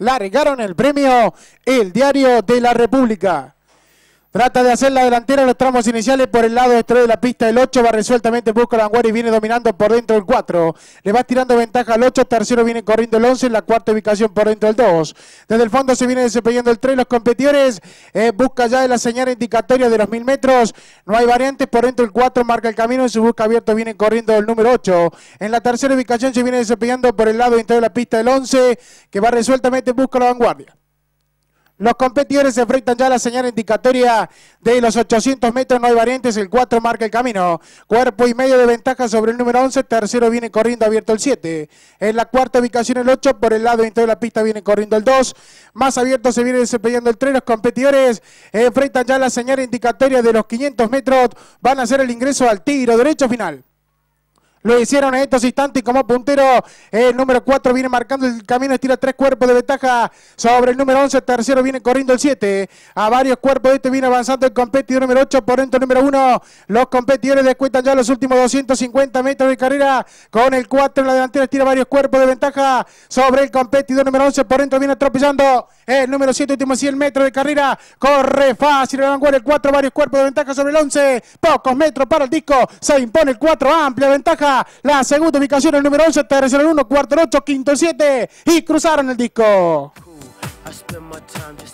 largaron el premio El Diario de la República. Trata de hacer la delantera en los tramos iniciales por el lado exterior de la pista. El 8 va resueltamente, busca la vanguardia y viene dominando por dentro el 4. Le va tirando ventaja al 8, tercero viene corriendo el 11, en la cuarta ubicación por dentro el 2. Desde el fondo se viene desempeñando el 3. Los competidores busca ya la señal indicatoria de los 1000 metros. No hay variantes, por dentro el 4 marca el camino, en su busca abierto viene corriendo el número 8. En la tercera ubicación se viene desempeñando por el lado interior de la pista el 11, que va resueltamente, busca la vanguardia. Los competidores se enfrentan ya a la señal indicatoria de los 800 metros, no hay variantes, el 4 marca el camino. Cuerpo y medio de ventaja sobre el número 11, tercero viene corriendo abierto el 7. En la cuarta ubicación el 8, por el lado interior de la pista viene corriendo el 2. Más abierto se viene desempeñando el 3, los competidores enfrentan ya a la señal indicatoria de los 500 metros, van a hacer el ingreso al tiro derecho final. Lo hicieron en estos instantes como puntero. El número 4 viene marcando el camino, estira 3 cuerpos de ventaja sobre el número 11. Tercero viene corriendo el 7. A varios cuerpos de este viene avanzando el competidor número 8 por dentro el número 1. Los competidores descuentan ya los últimos 250 metros de carrera con el 4 en la delantera. Estira varios cuerpos de ventaja sobre el competidor número 11. Por dentro viene atropellando el número 7, últimos 100 metros de carrera. Corre fácil el vanguardia el 4, varios cuerpos de ventaja sobre el 11. Pocos metros para el disco. Se impone el 4, amplia ventaja. La segunda ubicación el número 11, tercero el 1, cuarto el 8, quinto el 7 y cruzaron el disco.